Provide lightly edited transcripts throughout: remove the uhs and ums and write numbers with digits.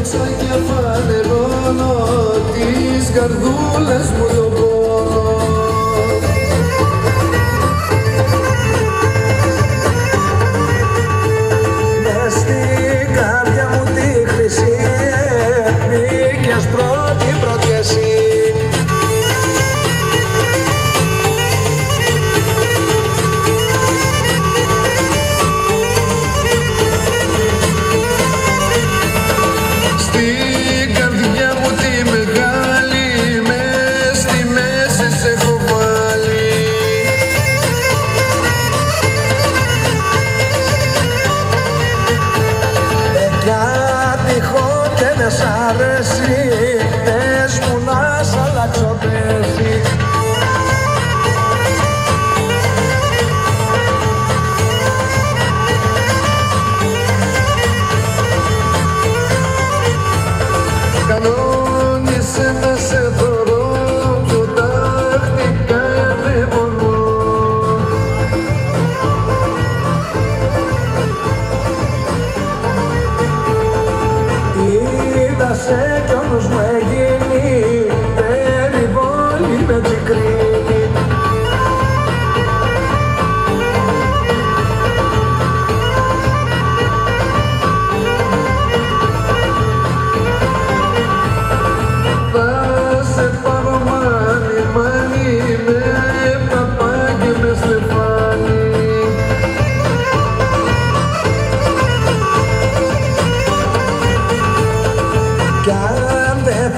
Ρίξα και φανερώνω τις καρδούλες μου τον πόνο. Μες στην καρδιά μου τη χρυσή μπήκες πρώτη εσύ. Στην καρδιά μου τη μεγάλη μες στη μέση σε έχω βάλει. Κάτι έχω και δεν σ' αρέσει, πες μου να σ' αλλάξω θέση. Κανόνισε να σε θωρώ πιο τακτικά δεν μπορώ. Είδα σε κι όμως μου έγινε περιβόλη με τσικρίνη. Θα σε πάρω μάνι, μάνι με παπά και με στεφάνι. Κι αν δεν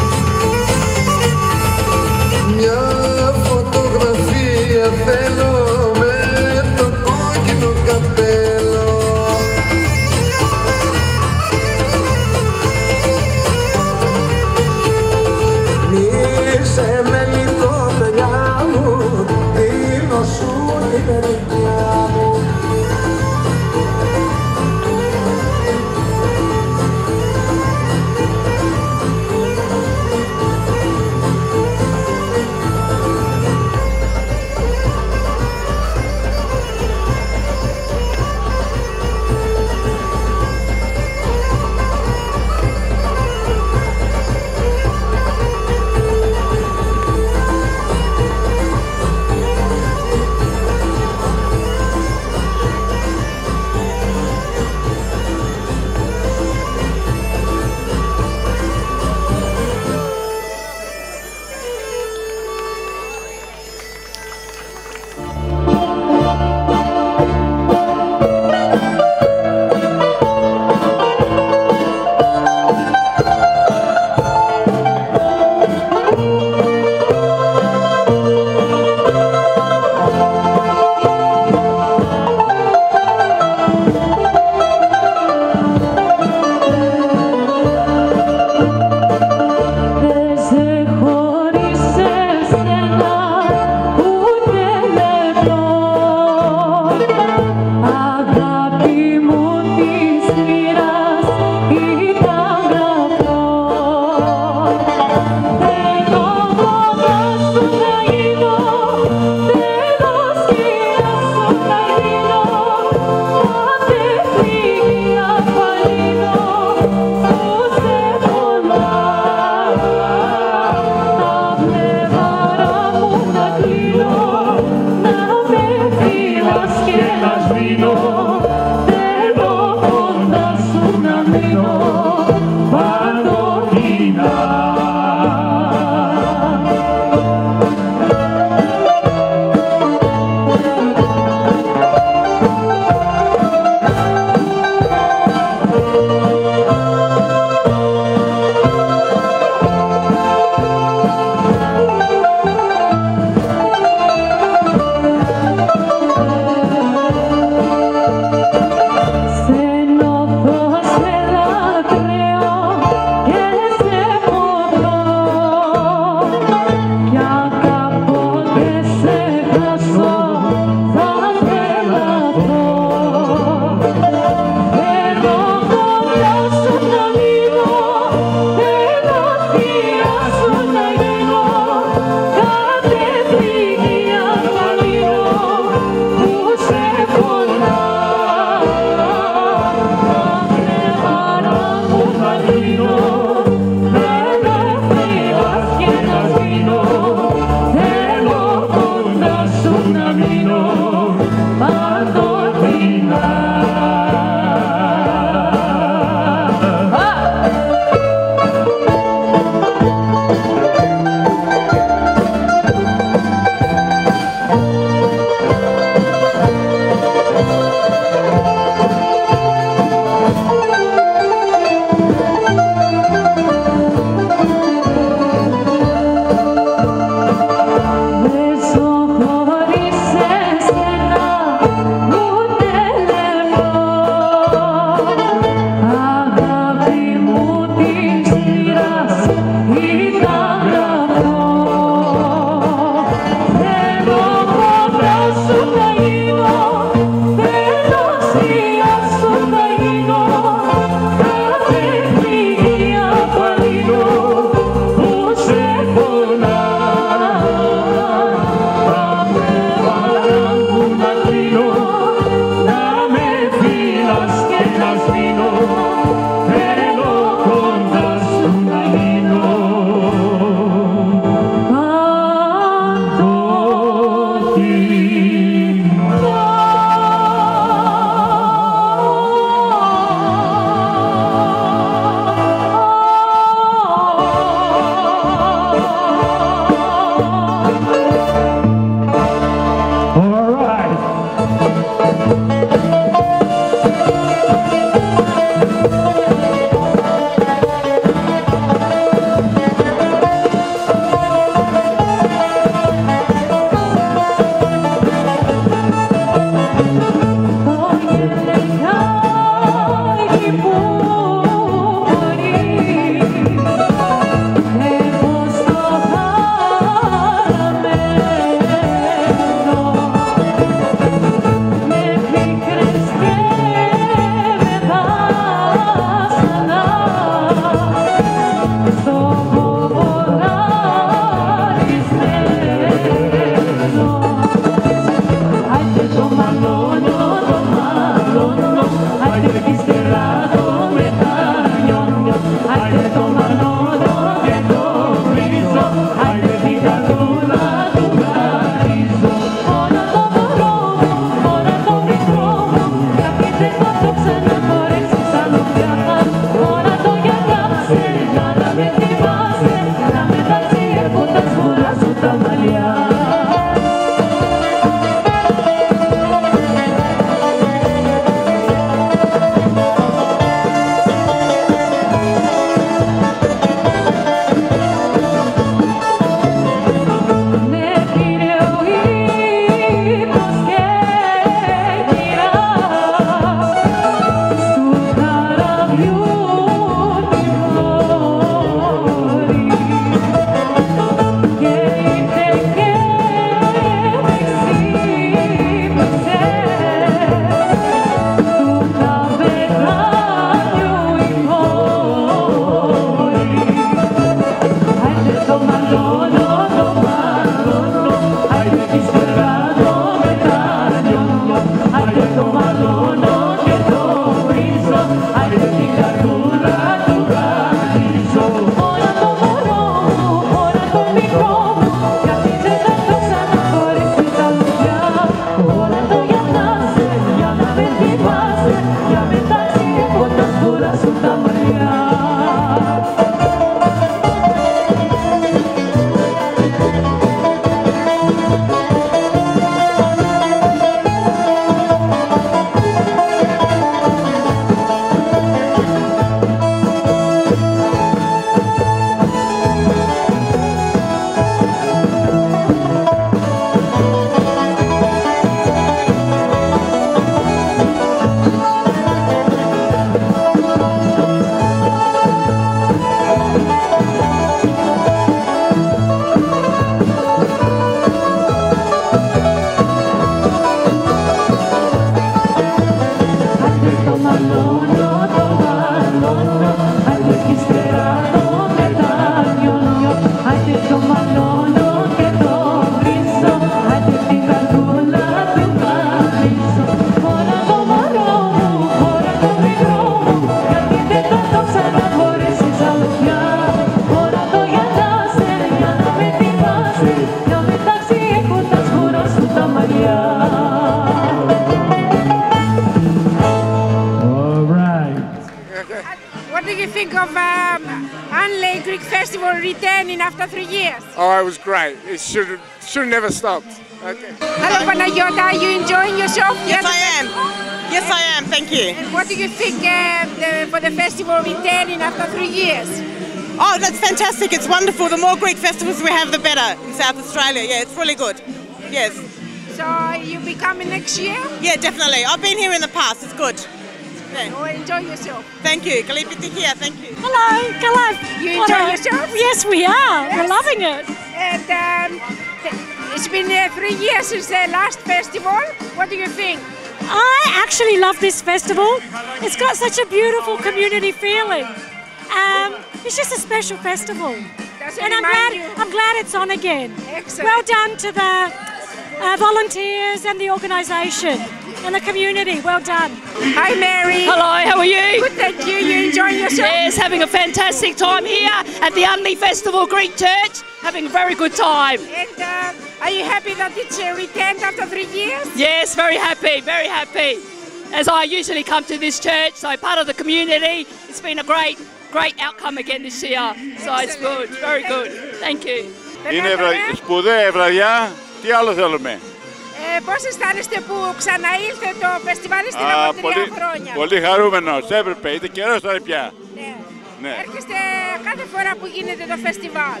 Unley Greek Festival returning after 3 years? Oh, it was great. It should have never stopped. Okay. Hello, Panagiotta. Are you enjoying yourself? Yes, I am. Yes, I am. Thank you. And what do you think for the festival returning after 3 years? Oh, that's fantastic. It's wonderful. The more Greek festivals we have, the better in South Australia. Yeah, it's really good. Yes. So you be coming next year? Yeah, definitely. I've been here in the past. It's good. Yeah. Oh, enjoy yourself. Thank you. Καλή επιτυχία. Thank you. Hello, hello. You enjoy yourself? Yes, we are. Yes. We're loving it. And it's been 3 years since the last festival. What do you think? I actually love this festival. It's got such a beautiful community feeling. It's just a special festival. And I'm glad it's on again. Excellent. Well done to the volunteers and the organisation and the community. Well done. Hi, Mary. Hello, how are you? Good, thank you. You enjoying yourself? Yes, having a fantastic time here at the Unley Festival Greek Church. Having a very good time. And are you happy that it's returned after 3 years? Yes, very happy, very happy. As I usually come to this church, so part of the community. It's been a great outcome again this year. So it's good, very good. Thank you. Είναι σπουδαία βραδιά. Τι άλλο θέλουμε. Πώς αισθάνεστε που ξαναήλθε το φεστιβάλ στην από 3 χρόνια? Πολύ χαρούμενος. Έπρεπε. Ήταν καιρός τώρα πια. Ναι. Έρχεστε κάθε φορά που γίνεται το φεστιβάλ?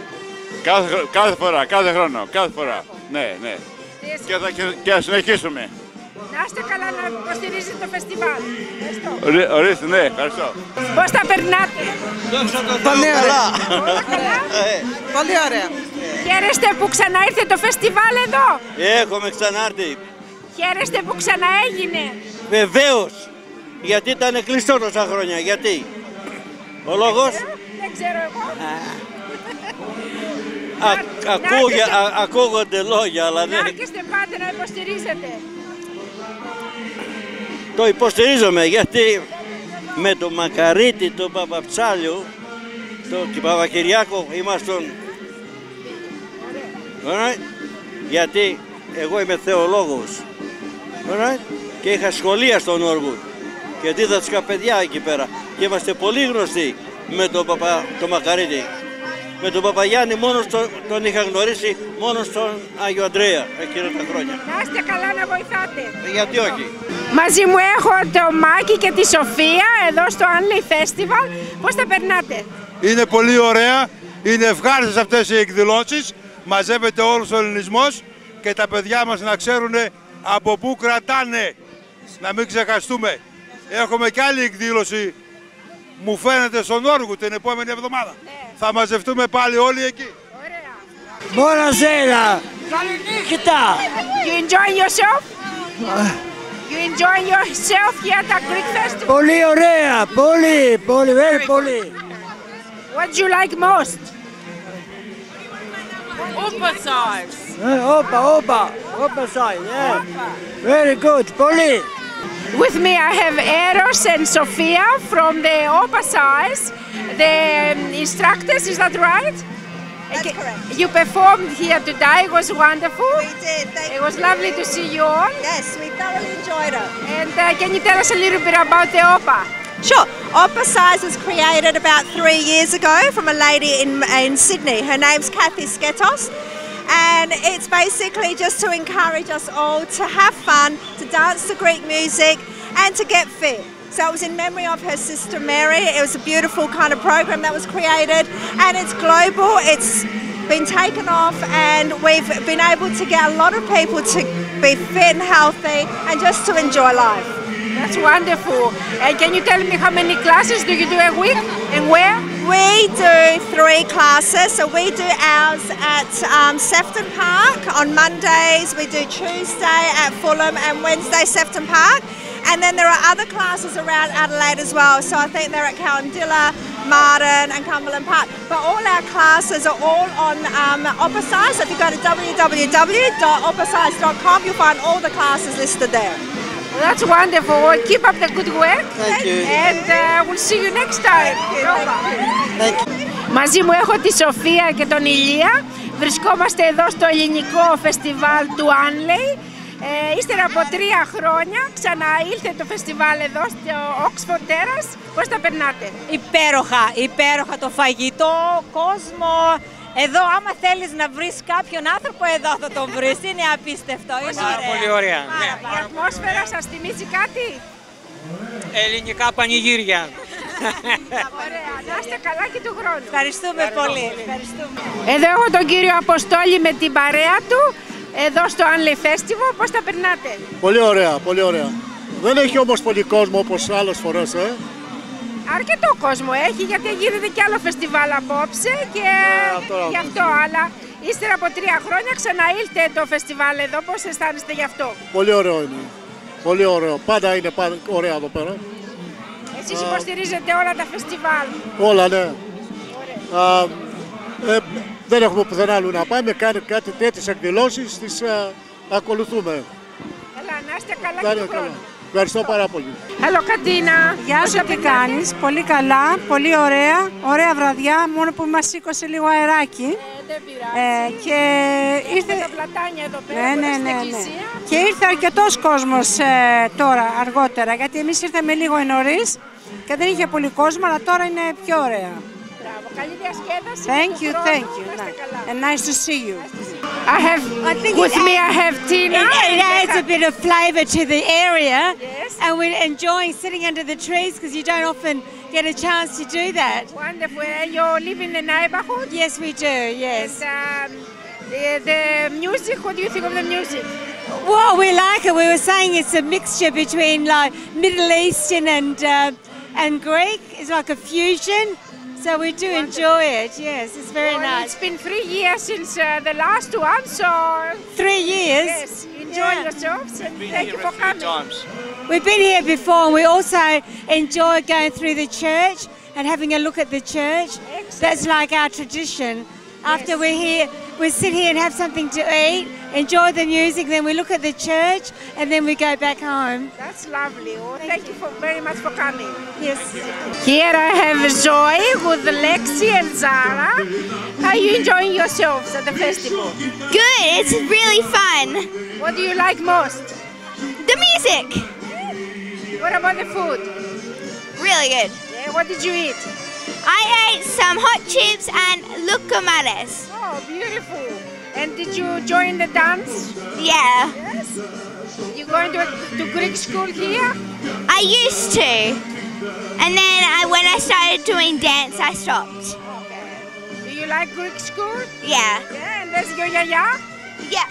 Κάθε χρόνο. Ναι. Και θα συνεχίσουμε. Να είστε καλά να υποστηρίζετε το φεστιβάλ. Ορίστε, ναι, ευχαριστώ. Πώς τα περνάτε? Πολύ ωραία. Πολύ ωραία. Χαίρεστε που ξαναήρθε το φεστιβάλ εδώ? Έχουμε ξανάρθει. Χαίρεστε που ξαναέγινε? Βεβαίως. Γιατί ήταν κλειστό τόσα χρόνια. Γιατί? Ο λόγος? Δεν ξέρω εγώ. Ακούγονται λόγια, αλλά δεν... Να έρχεστε πάντα να υποστηρίζετε. Το υποστηρίζομαι γιατί με τον Μακαρίτη, τον Παπαψάλιο, τον Παπακυριάκο ήμασταν. Γιατί εγώ είμαι θεολόγος. Και είχα σχολεία στον Όργο. Και δίδασκα παιδιά εκεί πέρα. Και είμαστε πολύ γνωστοί με τον Μακαρίτη. Με τον Παπαγιάννη μόνος τον είχα γνωρίσει μόνο στον Άγιο Ανδρέα εκείνα τα χρόνια. Να είστε καλά να βοηθάτε. Γιατί όχι. Μαζί μου έχω το Μάκη και τη Σοφία εδώ στο Unley Festival. Πώς τα περνάτε? Είναι πολύ ωραία. Είναι ευχάριστες αυτές οι εκδηλώσεις. Μαζεύεται όλος ο ελληνισμός και τα παιδιά μας να ξέρουν από πού κρατάνε. Να μην ξεχαστούμε. Έχουμε και άλλη εκδήλωση. Μου φαίνεται στον Όργο την επόμενη εβδομάδα. Θα μαζευτούμε πάλι όλοι εκεί. Buonasera. Καληνύχτα. You enjoy yourself? You enjoy yourself here at the Greek Festival? Πολύ ωραία. Πολύ, very πολύ. What do you like most? Opa size. Opa size. Yeah. Very good. Πολύ. With me I have Eros and Sofia from the Opa size, the instructors, is that right? That's correct. You performed here today, it was wonderful. We did, thank you. It was lovely to see you all. Yes, we thoroughly enjoyed it. And can you tell us a little bit about the Opa? Sure. Opa Size was created about 3 years ago from a lady in Sydney. Her name's Kathy Sketos. And it's basically just to encourage us all to have fun, to dance to Greek music and to get fit. So it was in memory of her sister Mary. It was a beautiful kind of program that was created and it's global. It's been taken off and we've been able to get a lot of people to be fit and healthy and just to enjoy life. That's wonderful. And can you tell me how many classes do you do a week and where? We do 3 classes. So we do ours at Sefton Park on Mondays. We do Tuesday at Fulham and Wednesday Sefton Park. And then there are other classes around Adelaide as well. So I think they're at Cowandilla, Martin and Cumberland Park. But all our classes are all on Opa Size. So if you go to www.opasize.com, you'll find all the classes listed there. Well, that's wonderful. Well, keep up the good work. Thank you. And we'll see you next time. Thank you. Μαζί μου έχω τη Σοφία και τον Ηλία. Βρισκόμαστε εδώ στο ελληνικό φεστιβάλ του Unley Ύστερα από 3 χρόνια ξαναήλθε το φεστιβάλ εδώ στο Oxford Terrace. Πώς τα περνάτε? Υπέροχα, υπέροχα το φαγητό, κόσμο. Εδώ άμα θέλεις να βρεις κάποιον άνθρωπο, εδώ θα τον βρεις. Είναι απίστευτο, είναι ωραία. Πολύ ωραία. Η ατμόσφαιρα σας θυμίζει κάτι? Ελληνικά πανηγύρια. Ωραία, να είστε καλά και του χρόνου. Ευχαριστούμε πολύ. Ευχαριστούμε. Εδώ έχω τον κύριο Αποστόλη με την παρέα του, εδώ στο Unley Festival. Πώς τα περνάτε? Πολύ ωραία, πολύ ωραία. Δεν έχει όμως πολύ κόσμο όπως άλλες φορές, Αρκετό κόσμο έχει, γιατί γίνεται κι άλλο φεστιβάλ απόψε και γι' αυτό, αλλά ύστερα από 3 χρόνια ξαναήλθε το φεστιβάλ εδώ. Πώς αισθάνεστε γι' αυτό? Πολύ ωραίο είναι. Πολύ ωραίο. Πάντα είναι ωραία εδώ πέρα. Εσείς υποστηρίζετε όλα τα φεστιβάλ? Όλα, ναι. Δεν έχουμε πουθενά άλλο να πάμε, κάνει κάτι τέτοιες εκδηλώσεις, τις ακολουθούμε. Καλά, να είστε καλά και του χρόνου. Ευχαριστώ πάρα πολύ. Hello, Κατίνα. Γεια σου, τι κάνεις? Πολύ καλά, πολύ ωραία. Ωραία βραδιά, μόνο που μας σήκωσε λίγο αεράκι. Δεν πειράζει. Και ήρθε... τα πλατάνια εδώ πέρα, στην εκκλησία. Και ήρθε αρκετός κόσμος τώρα, αργότερα, γιατί εμείς ήρθαμε λίγο νωρίς και δεν είχε πολύ κόσμο, αλλά τώρα είναι πιο ωραία. Μπράβο, καλή διασκέδαση. Thank you, thank you. And nice to see you. With me I have Tina. It adds a bit of flavour to the area. Yes. And we're enjoying sitting under the trees because you don't often get a chance to do that. Wonderful. You live in the neighborhood? Yes, we do, yes. And, the music, what do you think of the music? Well, we like it. We were saying it's a mixture between like Middle Eastern and Greek. It's like a fusion. So we do enjoy it, yes, it's very nice. It's been 3 years since the last one, so... 3 years? Yes, enjoy yourselves and thank you for coming. We've been here before and we also enjoy going through the church and having a look at the church. Excellent. That's like our tradition. After we're here, we sit here and have something to eat, enjoy the music, then we look at the church and then we go back home. That's lovely. Well, thank you very much for coming. Yes. Here I have Zoe with Lexi and Zara. How are you enjoying yourselves at the festival? Good, it's really fun. What do you like most? The music. What about the food? Really good. Yeah, what did you eat? I ate some hot chips and lucamares. Oh, beautiful. And did you join the dance? Yeah. Yes? You going to Greek school here? I used to. And then when I started doing dance, I stopped. Okay. Do you like Greek school? Yeah. Yeah, and that's your yaya? Yeah.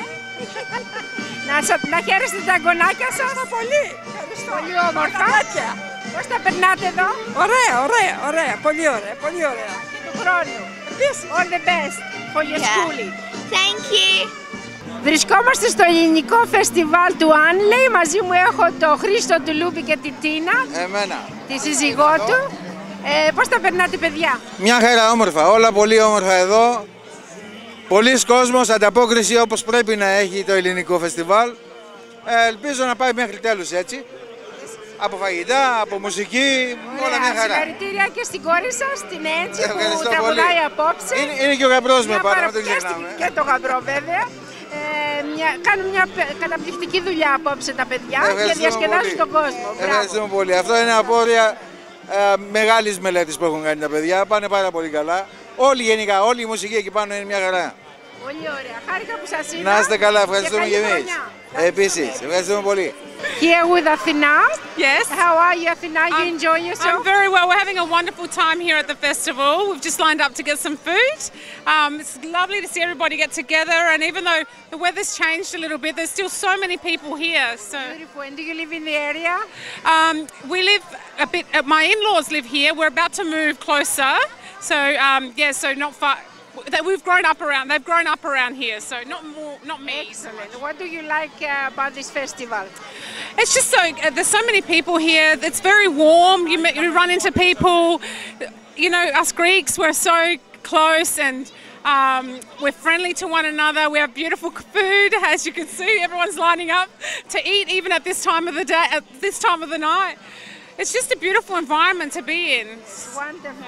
Να χαίρεστε τα γονάκια σας. Πολύ. Πολύ όμορφα. Πώς τα περνάτε εδώ? Ωραία, ωραία, ωραία, πολύ ωραία, πολύ ωραία. Και του χρόνου. All the best for your schooling. Thank you. Βρισκόμαστε στο ελληνικό φεστιβάλ του Unley. Μαζί μου έχω το Χρήστο του Λούπη και τη Τίνα. Εμένα. Τη σύζυγό του. Πώς τα περνάτε, παιδιά? Μια χαρά, όμορφα. Όλα πολύ όμορφα εδώ. Πολλής κόσμος, ανταπόκριση όπως πρέπει να έχει το ελληνικό φεστιβάλ. Ελπίζω να πάει μέχρι τέλους έτσι. Από φαγητά, από μουσική, όλα μια χαρά. Συγχαρητήρια και στην κόρη σας, την Έντζη, που πολύ. τραγουδάει απόψε. Είναι και ο γαμπρός με πάνω, μην το ξεχνάμε. Και το γαμπρό βέβαια. Κάνουν μια καταπληκτική δουλειά απόψε τα παιδιά και διασκεδάζουν τον κόσμο. Ευχαριστούμε πολύ. Αυτό είναι απόρρια μεγάλης μελέτης που έχουν κάνει τα παιδιά. Πάνε πάρα πολύ καλά. Όλοι γενικά, όλη η μουσική εκεί πάνω είναι μια χαρά. Πολύ ωραία. Χάρηκα που σας είδα. Να είστε καλά, ευχαριστούμε και εμείς. Επίσης, ευχαριστούμε πολύ. Here with Athena. Yes. How are you, Athena? You enjoying yourself? I'm very well. We're having a wonderful time here at the festival. We've just lined up to get some food. It's lovely to see everybody get together, and even though the weather's changed a little bit, there's still so many people here. So beautiful. And do you live in the area? We live a bit. My in-laws live here. We're about to move closer. So yeah, so not far. We've grown up around. They've grown up around here, so not me. Excellent. What do you like about this festival? It's just so there's so many people here. It's very warm. You run into people. You know, us Greeks, we're so close and we're friendly to one another. We have beautiful food, as you can see. Everyone's lining up to eat, even at this time of the day, at this time of the night. It's just a beautiful environment to be in. Wonderful.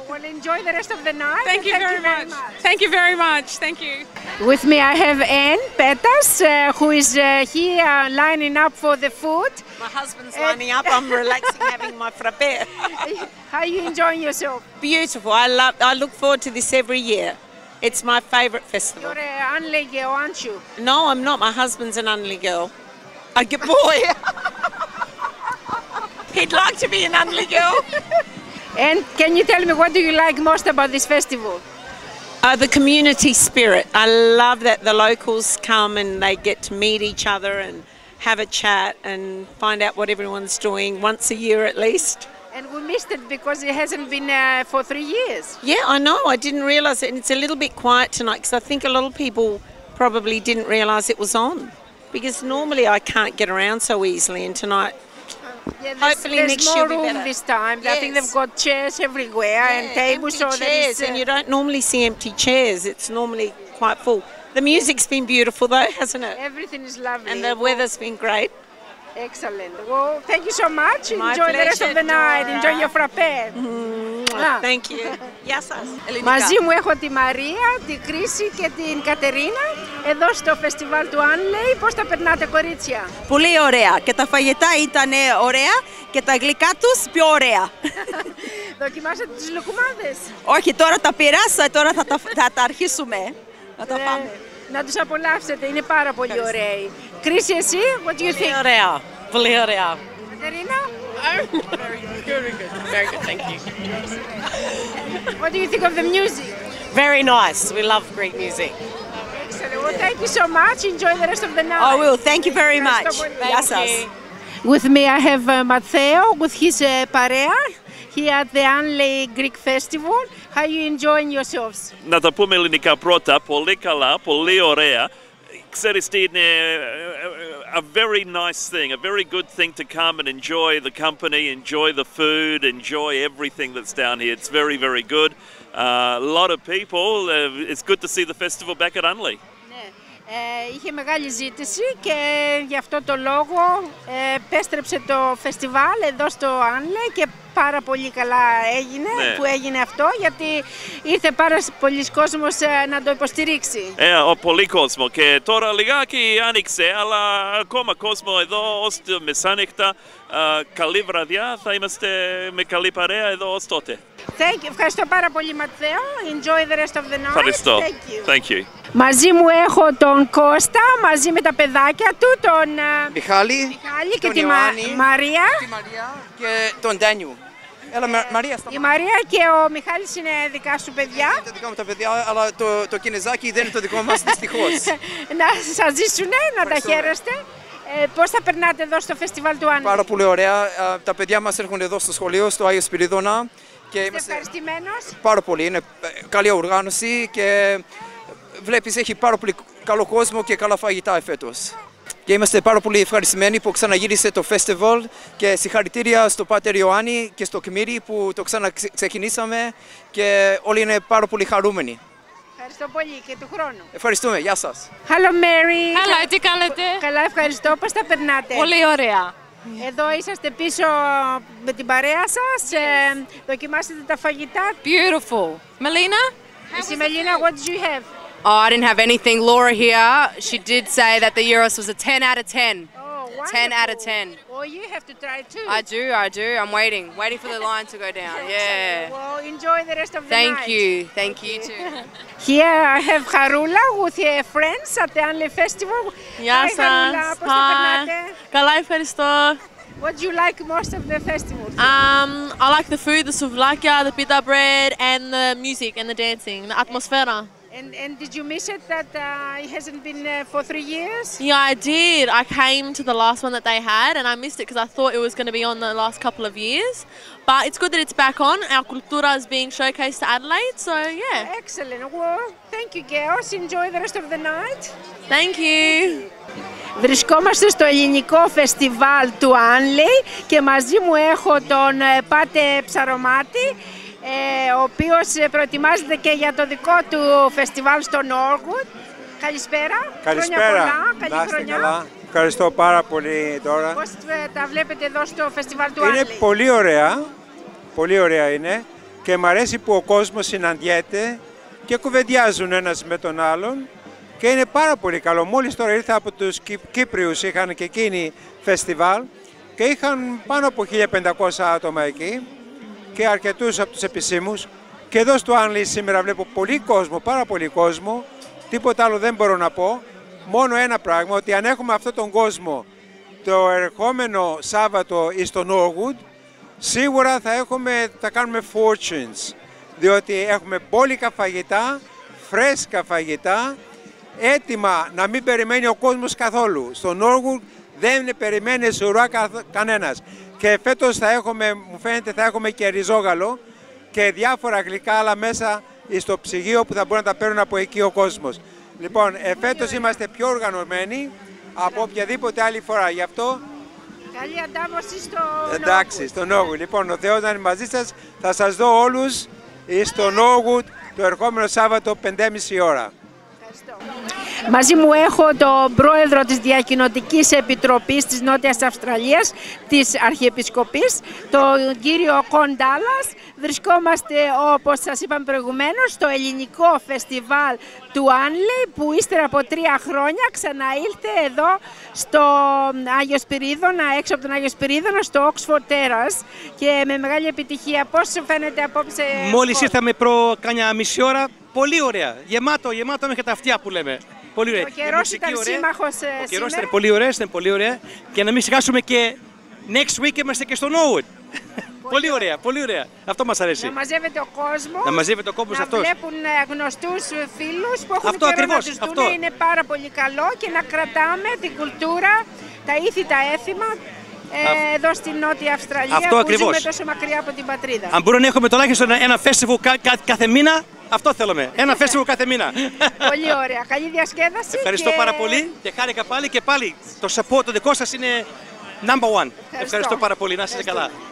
Well, enjoy the rest of the night. Thank you very much. Thank you very much. Thank you. With me I have Anne Petas, who is here lining up for the food. My husband's lining up. I'm relaxing, having my frappe. How are you enjoying yourself? Beautiful. I look forward to this every year. It's my favourite festival. You're an Unley girl, aren't you? No, I'm not. My husband's an Unley girl. A good boy. He'd like to be an Unley girl. And can you tell me, what do you like most about this festival? The community spirit. I love that the locals come and they get to meet each other and have a chat and find out what everyone's doing once a year at least. And we missed it because it hasn't been for 3 years. Yeah, I know. I didn't realise it. And it's a little bit quiet tonight because I think a lot of people probably didn't realise it was on. Because normally I can't get around so easily, and tonight, hopefully next year will be better. There's more room this time. Yes. I think they've got chairs everywhere and tables. Empty chairs, and you don't normally see empty chairs. It's normally quite full. The music's been beautiful though, hasn't it? Everything is lovely. And the weather's been great. Excellent. Well, thank you so much. My Enjoy pleasure, the rest of the night. Dora. Enjoy your frappe. Thank you. Γεια σας. Μαζί μου έχω τη Μαρία, τη Κρίση και την Κατερίνα εδώ στο φεστιβάλ του Unley. Πώς τα περνάτε, κορίτσια? Πολύ ωραία. Και τα φαγητά ήταν ωραία και τα γλυκά τους πιο ωραία. Δοκιμάσατε τις λουκουμάδες? Όχι, τώρα τα πειράσα, τώρα θα τα αρχίσουμε να τα πάμε. Να τους απολαύσετε, είναι πάρα πολύ ωραίοι. Κρίση, εσύ, what do you think? Πολύ ωραία, πολύ ωραία. Κατερίνα? Very good, very good, thank you. What do you think of the music? Very nice, we love great music. Excellent, well thank you so much, enjoy the rest of the night. I will, thank you very much. Γεια σας. With me I have Matteo with his παρέα here at the Unley Greek Festival. How are you enjoying yourselves? Να τα πούμε ελληνικά πρώτα, πολύ καλά, πολύ ωραία. Ξέρεις τι είναι, a very nice thing, a very good thing to come and enjoy the company, enjoy the food, enjoy everything that's down here. It's very, very good. A lot of people, it's good to see the festival back at Unley. Είχε μεγάλη ζήτηση και γι' αυτό το λόγο επέστρεψε το φεστιβάλ εδώ στο Unley και πάρα πολύ καλά έγινε που έγινε αυτό, γιατί ήρθε πάρα πολλοί κόσμος να το υποστηρίξει. Πολύ κόσμο και τώρα λιγάκι άνοιξε, αλλά ακόμα κόσμο εδώ ως μεσάνυχτα. Καλή βραδιά, θα είμαστε με καλή παρέα εδώ ως τότε. Ευχαριστώ πάρα πολύ, Ματθαίο. Enjoy the rest of the night. Ευχαριστώ. Thank you. Μαζί μου έχω τον Κώστα, μαζί με τα παιδάκια του, τον Μιχάλη και τη Μαρία και τον Ντάνιου. Έλα, Μαρία, η Μαρία και ο Μιχάλης είναι δικά σου παιδιά. Είναι τα δικά μου τα παιδιά, αλλά το κινεζάκι δεν είναι το δικό μας, δυστυχώς. Να σας ζήσουνε, να τα χαίρεστε. Πώς θα περνάτε εδώ στο φεστιβάλ του Unley? Πάρα πολύ ωραία. Τα παιδιά μας έρχονται εδώ στο σχολείο, στο Άγιο Σπυρίδωνα. Είστε ευχαριστημένος? Πάρα πολύ. Είναι καλή οργάνωση και βλέπεις έχει πάρα πολύ καλό κόσμο και καλά φαγητά φέτος. Και είμαστε πάρα πολύ ευχαριστημένοι που ξαναγύρισε το festival και συγχαρητήρια στο Πάτερ Ιωάννη και στο Κμήρι που το ξαναξεκινήσαμε και όλοι είναι πάρα πολύ χαρούμενοι. Ευχαριστώ πολύ και του χρόνου. Ευχαριστούμε, γεια σας. Hello Mary. Hello, τι κάνετε? Καλά, ευχαριστώ. Πώς τα περνάτε? Πολύ ωραία. Εδώ είσαστε πίσω με την παρέα σας, δοκιμάσετε τα φαγητά. Beautiful. Melina? Εσύ, Melina, what did you have? Oh, I didn't have anything. Laura here, she did say that the gyros was a 10 out of 10. Oh, 10 out of 10. Well, you have to try too. I do. I'm waiting for the line to go down. Yeah. Well, enjoy the rest of the night. Thank you too. Here I have Harula with her friends at the Unley Festival. Γεια σας. Hi. Καλά, ευχαριστώ. What do you like most of the festival? I like the food, the souvlaki, the pita bread, and the music and the dancing, the atmosphere. And did you miss it that it hasn't been for 3 years? Yeah, I did. I came to the last one that they had and I missed it because I thought it was going to be on the last couple of years. But it's good that it's back on. Our cultura is being showcased to Adelaide, so yeah. Excellent. Well, thank you girls. Enjoy the rest of the night. Thank you. Βρισκόμαστε στο ελληνικό φεστιβάλ του Unley και μαζί μου έχω τον Πάτε Ψαρωμάτη, ο οποίος προετοιμάζεται και για το δικό του φεστιβάλ στο Norwood. Καλησπέρα. Καλησπέρα. Καλή χρονιά. Καλά. Ευχαριστώ πάρα πολύ τώρα. Πώς τα βλέπετε εδώ στο φεστιβάλ του Unley? Είναι πολύ ωραία. Πολύ ωραία είναι. και μου αρέσει που ο κόσμος συναντιέται και κουβεντιάζουν ένας με τον άλλον και είναι πάρα πολύ καλό. Μόλις τώρα ήρθα από τους Κύπριους, είχαν και εκείνοι φεστιβάλ και είχαν πάνω από 1500 άτομα εκεί και αρκετούς από τους επισήμους. Και εδώ στο Unley σήμερα βλέπω πολύ κόσμο, πάρα πολύ κόσμο, τίποτα άλλο δεν μπορώ να πω. Μόνο ένα πράγμα, ότι αν έχουμε αυτόν τον κόσμο το ερχόμενο Σάββατο στο Norwood, σίγουρα θα κάνουμε fortunes, διότι έχουμε μπόλικα φαγητά, φρέσκα φαγητά, έτοιμα να μην περιμένει ο κόσμος καθόλου. Στο Norwood δεν περιμένει σε ουρά κανένας. Και φέτος μου φαίνεται θα έχουμε και ριζόγαλο και διάφορα γλυκά άλλα μέσα στο ψυγείο που θα μπορούν να τα παίρνουν από εκεί ο κόσμος. Λοιπόν, φέτος είμαστε πιο οργανωμένοι από οποιαδήποτε άλλη φορά. Γι' αυτό καλή αντάμωση στο εντάξει, στο Norwood. Λοιπόν, ο Θεός να είναι μαζί σας. Θα σας δω όλους στο Norwood το ερχόμενο Σάββατο 5:30 ώρα. Μαζί μου έχω τον πρόεδρο της Διακοινοτικής Επιτροπής της Νότιας Αυστραλίας, της Αρχιεπισκοπής, τον κύριο Κοντάλας. Βρισκόμαστε, όπως σας είπαμε προηγουμένως, στο ελληνικό φεστιβάλ του Unley, που ύστερα από 3 χρόνια ξαναήλθε εδώ στο Άγιο Σπυρίδωνα, έξω από τον Άγιο Σπυρίδωνα, στο Oxford Terrace, και με μεγάλη επιτυχία. Πώς σου φαίνεται απόψε? Μόλις ήρθαμε κάνα μισή ώρα, πολύ ωραία. Γεμάτο μέχρι τα αυτιά που λέμε. Πολύ ωραία. Ο καιρός ήταν σύμμαχος σήμερα. Ο καιρός ήταν πολύ ωραία, Και να μην ξεχάσουμε και next week είμαστε και στο Norwood. Πολύ ωραία, πολύ ωραία. Αυτό μας αρέσει. Να μαζεύεται ο κόσμος. Να μαζεύεται ο κόσμος αυτός. Να βλέπουν γνωστούς φίλους που έχουν αυτό, καιρό ακριβώς, να τους δουν. Είναι πάρα πολύ καλό, και να κρατάμε την κουλτούρα, τα ήθη, τα έθιμα εδώ στη Νότια Αυστραλία, αυτό που ακριβώς. ζούμε τόσο μακριά από την πατρίδα. Αν μπορούμε να έχουμε τουλάχιστον ένα festival κάθε μήνα, αυτό θέλουμε. Ένα festival κάθε μήνα. Πολύ ωραία. Καλή διασκέδαση. Ευχαριστώ πάρα πολύ και χάρηκα πάλι, και πάλι το support το δικό σας είναι number one. Ευχαριστώ πάρα πολύ. Να είστε καλά.